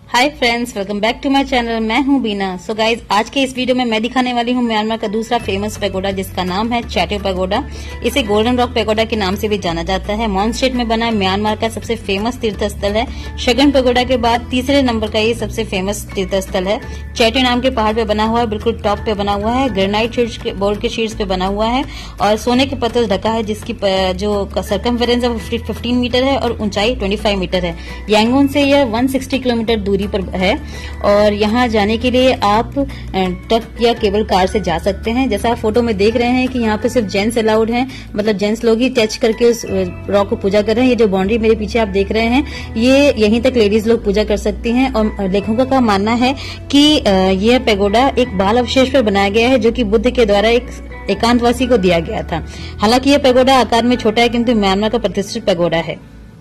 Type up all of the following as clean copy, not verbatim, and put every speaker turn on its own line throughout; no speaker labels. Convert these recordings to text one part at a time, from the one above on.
Hi friends, welcome back to my channel. मैं हूं बीना। So guys, आज के इस वीडियो में मैं दिखाने वाली हूं म्यांमार का दूसरा फेमस पैगोडा, जिसका नाम है क्याइक्तियो पैगोडा। इसे गोल्डन रॉक पैगोडा के नाम से भी जाना जाता है। मॉन स्टेट में बना म्यांमार का सबसे फेमस तीर्थ स्थल है। शवेदागन पैगोडा के बाद तीसरे नंबर का ये सबसे फेमस तीर्थ स्थल है। क्याइक्तियो नाम के पहाड़ पे बना हुआ है, बिल्कुल टॉप पे बना हुआ है। ग्रेनाइट बोल्डर के शीट्स पे बना हुआ है और सोने के पत्थर ढका है, जिसकी जो सर्कमफेरेंस है वो 15 मीटर है और ऊंचाई 25 मीटर है। यांगोन से यह 160 किलोमीटर दूरी पर है और यहाँ जाने के लिए आप ट्रक या केबल कार से जा सकते हैं। जैसा आप फोटो में देख रहे हैं कि यहाँ पे सिर्फ जेंट्स अलाउड हैं, मतलब जेंट्स लोग ही टच करके उस रॉक को पूजा कर रहे हैं। ये जो बाउंड्री मेरे पीछे आप देख रहे हैं, ये यहीं तक लेडीज लोग पूजा कर सकती हैं। और लेखकों का मानना है कि यह पैगोडा एक बाल अवशेष पर बनाया गया है, जो कि बुद्ध के द्वारा एक एकांतवासी को दिया गया था। हालांकि यह पैगोडा आकार में छोटा है, किंतु म्यांमार का प्रतिष्ठित पैगोडा है।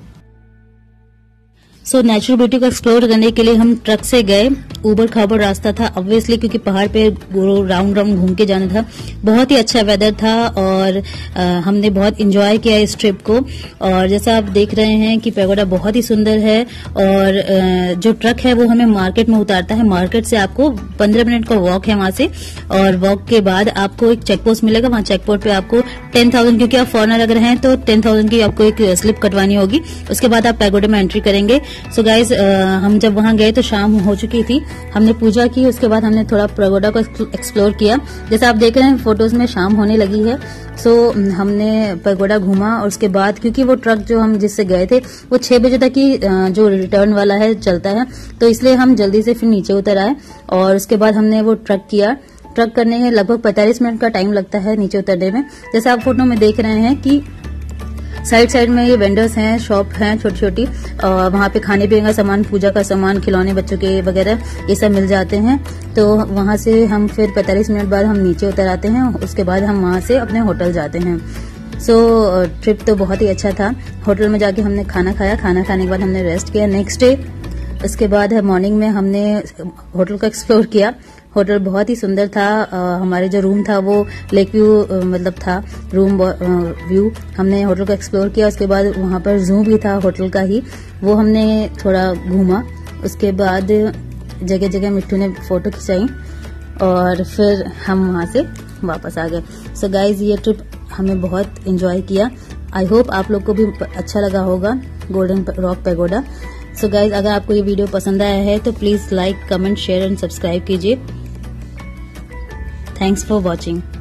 सो नेचुरल ब्यूटी को एक्सप्लोर करने के लिए हम ट्रक से गए। ऊबड़ खाबड़ रास्ता था ऑब्वियसली, क्योंकि पहाड़ पे राउंड राउंड घूम के जाना था। बहुत ही अच्छा वेदर था और हमने बहुत एंजॉय किया इस ट्रिप को। और जैसा आप देख रहे हैं कि पैगोडा बहुत ही सुंदर है और जो ट्रक है वो हमें मार्केट में उतारता है। मार्केट से आपको 15 मिनट का वॉक है वहां से, और वॉक के बाद आपको एक चेक पोस्ट मिलेगा। वहां चेक पोस्ट पे आपको 10,000, क्योंकि आप फॉरनर अगर हैं तो 10,000 की आपको एक स्लिप कटवानी होगी। उसके बाद आप पैगोडा में एंट्री करेंगे। सो गाइज, हम जब वहां गए तो शाम हो चुकी थी। हमने पूजा की, उसके बाद हमने थोड़ा पैगोडा को एक्सप्लोर किया। जैसा आप देख रहे हैं फोटोज में, शाम होने लगी है। सो हमने पैगोडा घूमा और उसके बाद, क्योंकि वो ट्रक जो हम जिससे गए थे वो 6 बजे तक ही जो रिटर्न वाला है चलता है, तो इसलिए हम जल्दी से फिर नीचे उतर आए। और उसके बाद हमने वो ट्रक किया। ट्रक करने में लगभग 45 मिनट का टाइम लगता है नीचे उतरने में। जैसा आप फोटो में देख रहे हैं कि साइड साइड में ये वेंडर्स हैं, शॉप हैं छोटी छोटी, और वहां पे खाने पीने का सामान, पूजा का सामान, खिलौने बच्चों के वगैरह ये सब मिल जाते हैं। तो वहां से हम फिर 45 मिनट बाद हम नीचे उतर आते हैं। उसके बाद हम वहां से अपने होटल जाते हैं। सो ट्रिप तो बहुत ही अच्छा था। होटल में जाके हमने खाना खाया। खाना खाने के बाद हमने रेस्ट किया। नेक्स्ट डे उसके बाद मॉर्निंग में हमने होटल को एक्सप्लोर किया। होटल बहुत ही सुंदर था। हमारे जो रूम था वो लेक व्यू मतलब था, रूम व्यू। हमने होटल को एक्सप्लोर किया। उसके बाद वहां पर जू भी था होटल का ही, वो हमने थोड़ा घूमा। उसके बाद जगह जगह मिट्टू ने फोटो खिंचाई और फिर हम वहां से वापस आ गए। सो गाइज, ये ट्रिप हमें बहुत एंजॉय किया। आई होप आप लोग को भी अच्छा लगा होगा golden rock pagoda. So guys, अगर आपको ये वीडियो पसंद आया है तो please like, comment, share and subscribe कीजिए। Thanks for watching.